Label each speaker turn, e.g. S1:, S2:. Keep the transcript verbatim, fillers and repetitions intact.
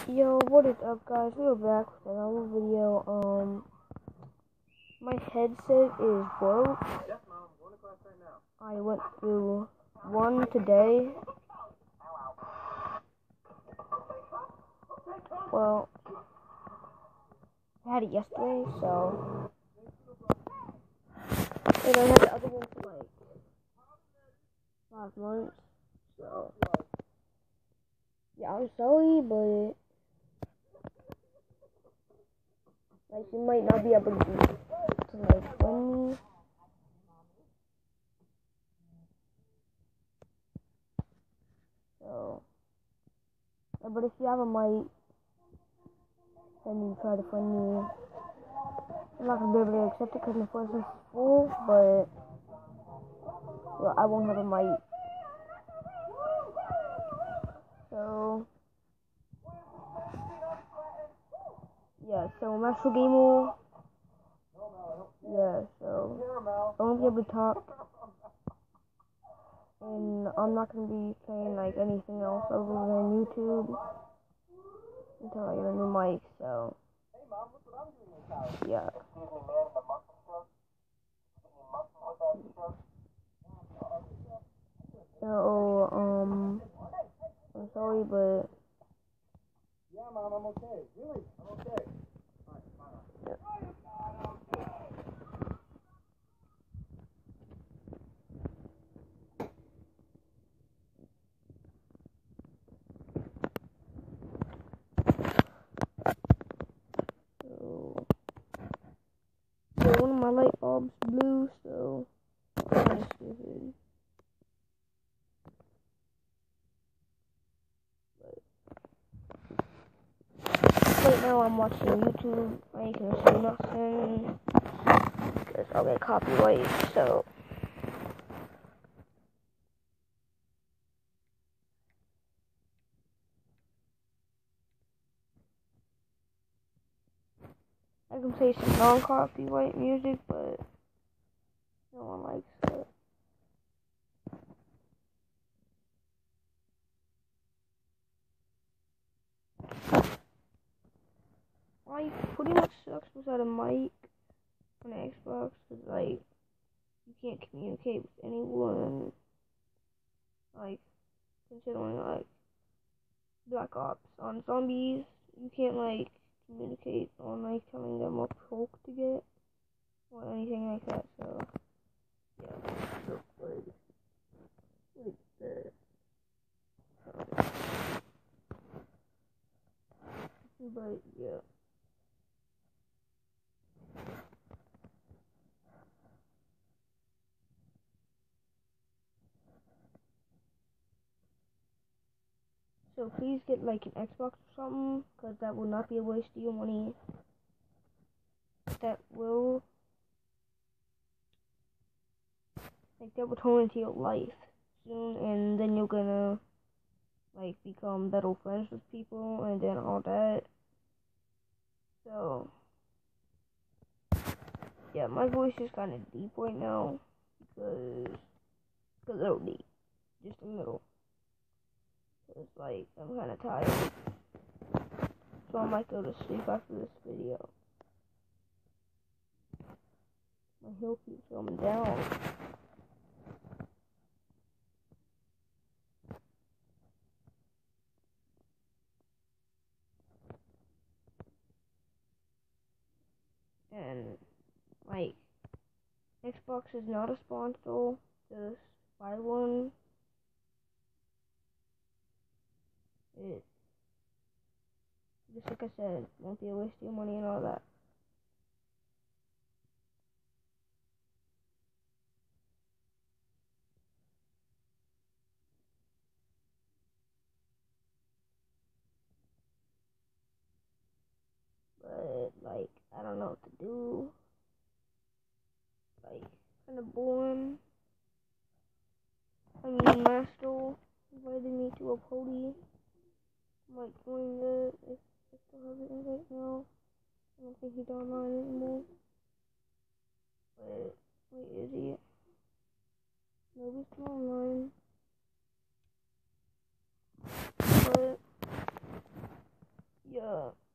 S1: Yo, what is up, guys? We are back with another video. Um, my headset is broke.
S2: Yes, Mom. I'm going to class right now.
S1: I went through one today. Well, I had it yesterday, so. And I had the other one for like five months, so. Yeah, I'm sorry, but. Like, you might not be able to, to like, win me. So, yeah, but if you have a mic, then you try to find me. I'm not gonna be able to accept it because my phone is full, but well, I won't have a mic. So, yeah, so Master Gamer. Yeah, so I won't be able to talk. And I'm not gonna be saying like anything else other than YouTube until I get a new mic, so yeah. So, um, I'm sorry, but
S2: Yeah, Mom. I'm okay. Really? I'm okay. All right, bye.
S1: yeah. So, so one of my light bulbs blew, so kind of stupid. Right now I'm watching YouTube. I ain't gonna say nothing because I'll get copyright. So I can play some non-copyright music, but no one likes it. I pretty much sucks without a mic on the Xbox because like you can't communicate with anyone. Like considering like Black Ops on zombies, you can't like communicate on like telling them what poke to get or anything like that. So yeah, so like, like that. But yeah. So please get like an Xbox or something, cause that will not be a waste of your money. That will, like, that will turn into your life soon, and then you're gonna like become better friends with people, and then all that. So yeah, my voice is kind of deep right now because a little deep, just a little. Cause like I'm kind of tired, so I might go to sleep after this video. My hill keeps going down. And like Xbox is not a sponsor. Just buy one. It just like I said, won't be a waste of your money and all that. But like I don't know what to do. Like kind of boring. I mean, Master invited me to a party. I might join it if I still have it right now. I don't think he's online anymore. But wait, is he? No, he's still online. But up.